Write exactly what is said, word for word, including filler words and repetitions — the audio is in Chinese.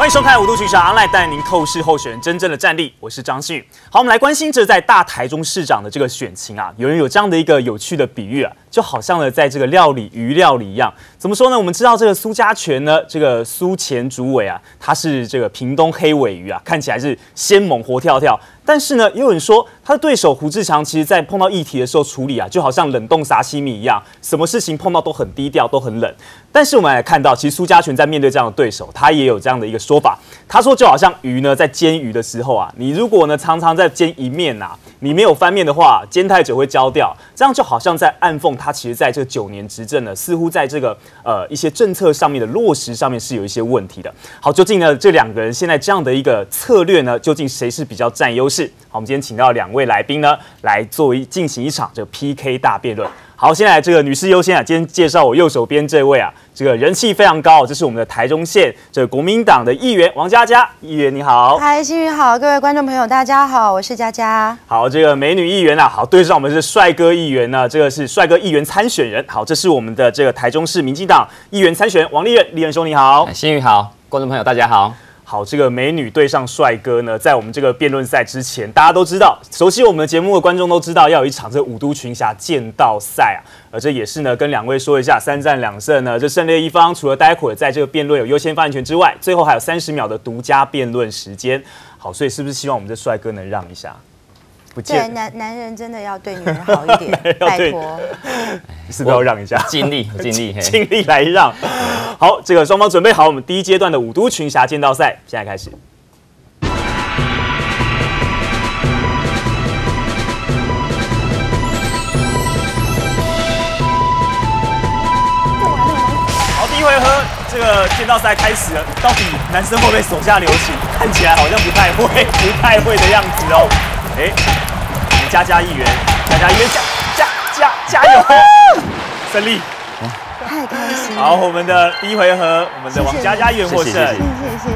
欢迎收看《五度群侠 Online》，带您透视候选人真正的战力。我是张信宇。好，我们来关心这在大台中市长的这个选情啊，有人有这样的一个有趣的比喻啊，就好像呢在这个料理鱼料理一样。怎么说呢？我们知道这个苏家全呢，这个苏前主委啊，他是这个屏东黑尾鱼啊，看起来是鲜猛活跳跳。但是呢，也有人说他的对手胡志强，其实在碰到议题的时候处理啊，就好像冷冻沙西米一样，什么事情碰到都很低调，都很冷。但是我们来看到，其实苏家全在面对这样的对手，他也有这样的一个说法。他说，就好像鱼呢在煎鱼的时候啊，你如果呢常常在煎一面啊，你没有翻面的话，煎太久会焦掉。这样就好像在暗讽他其实在这九年执政呢，似乎在这个呃一些政策上面的落实上面是有一些问题的。好，究竟呢这两个人现在这样的一个策略呢，究竟谁是比较占优势？好，我们今天请到两位来宾呢，来做一进行一场这个 P K 大辩论。好，现在这个女士优先啊，今天介绍我右手边这位啊，这个人气非常高，这是我们的台中县这个国民党的议员王佳佳议员，你好。 嗨，新宇好，各位观众朋友，大家好，我是佳佳。 好，这个美女议员啊，好，对上我们是帅哥议员呢，这个是帅哥议员参选人。好，这是我们的这个台中市民进党议员参选人王立任，立任兄你好。 新宇好，观众朋友大家好。 好，这个美女对上帅哥呢，在我们这个辩论赛之前，大家都知道，熟悉我们的节目的观众都知道，要有一场这个五都群侠剑道赛啊。而这也是呢，跟两位说一下，三战两胜呢，这胜利一方除了待会儿在这个辩论有优先发言权之外，最后还有三十秒的独家辩论时间。好，所以是不是希望我们这帅哥能让一下？不对，男男人真的要对女人好一点，拜托， 是不是要让一下？ 尽力，尽力， 尽力来让。好，这个双方准备好，我们第一阶段的五都群侠剑道赛，现在开始。好，第一回合这个剑道赛开始了，到底男生会不会手下留情？看起来好像不太会，不太会的样子哦。哎，我们佳佳议员，佳佳议员加加加加油，胜利！ 太开心了。 好，我们的第一回合，我们的王佳佳议员获胜。 谢谢谢谢。